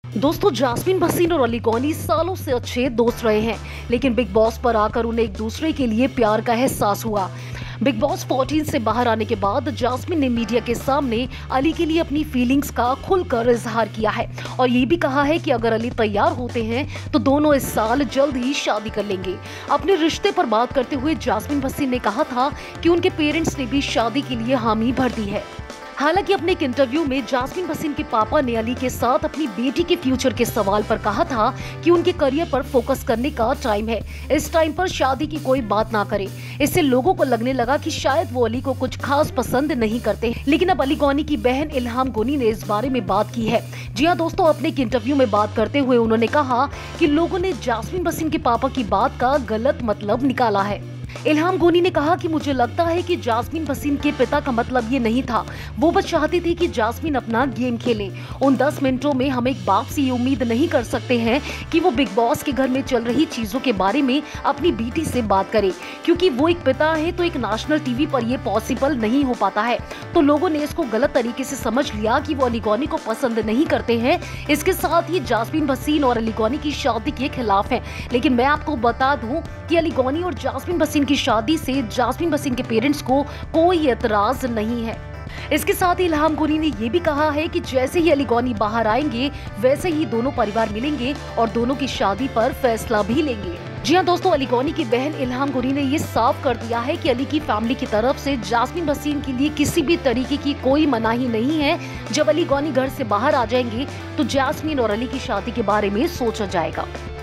दोस्तों, जास्मीन भसीन और अली गौनी सालों से अच्छे दोस्त रहे हैं, लेकिन बिग बॉस पर आकर उन्हें एक दूसरे के लिए प्यार का एहसास हुआ। बिग बॉस 14 से बाहर आने के बाद जास्मीन ने मीडिया के सामने अली के लिए अपनी फीलिंग्स का खुलकर इजहार किया है और ये भी कहा है कि अगर अली तैयार होते हैं तो दोनों इस साल जल्द ही शादी कर लेंगे। अपने रिश्ते पर बात करते हुए जास्मीन भसीन ने कहा था कि उनके पेरेंट्स ने भी शादी के लिए हामी भर दी है। हालांकि अपने एक इंटरव्यू में जास्मीन भसीन के पापा ने अली के साथ अपनी बेटी के फ्यूचर के सवाल पर कहा था कि उनके करियर पर फोकस करने का टाइम है, इस टाइम पर शादी की कोई बात ना करें। इससे लोगों को लगने लगा कि शायद वो अली को कुछ खास पसंद नहीं करते, लेकिन अब अली गौनी की बहन इल्हाम गौनी ने इस बारे में बात की है। जी हाँ दोस्तों, अपने एक इंटरव्यू में बात करते हुए उन्होंने कहा कि लोगों ने जास्मीन भसीन के पापा की बात का गलत मतलब निकाला है। इल्हाम गौनी ने कहा कि मुझे लगता है कि जास्मीन भसीन के पिता का मतलब ये नहीं था, वो बस चाहती थी कि जास्मीन अपना गेम खेले। उन 10 मिनटों में हम एक बाप से ये उम्मीद नहीं कर सकते हैं कि वो बिग बॉस के घर में चल रही चीजों के बारे में अपनी बेटी से बात करे, क्योंकि वो एक पिता है तो एक नेशनल टीवी पर ये पॉसिबल नहीं हो पाता है। तो लोगों ने इसको गलत तरीके से समझ लिया कि वो अली गौनी को पसंद नहीं करते हैं। इसके साथ ही जास्मीन भसीन और अली गौनी की शादी के खिलाफ है, लेकिन मैं आपको बता दूं कि अली गौनी और जास्मीन भसीन की शादी से जास्मीन भसीन के पेरेंट्स को कोई एतराज नहीं है। इसके साथ ही इल्हाम गौनी ने ये भी कहा है कि जैसे ही अली गौनी बाहर आएंगे वैसे ही दोनों परिवार मिलेंगे और दोनों की शादी पर फैसला भी लेंगे। जी हाँ दोस्तों, अली गौनी की बहन इल्हाम गौनी ने ये साफ कर दिया है कि अली की फैमिली की तरफ से जास्मीन भसीन के लिए किसी भी तरीके की कोई मनाही नहीं है। जब अली गौनी घर से बाहर आ जाएंगे तो जास्मीन और अली की शादी के बारे में सोचा जाएगा।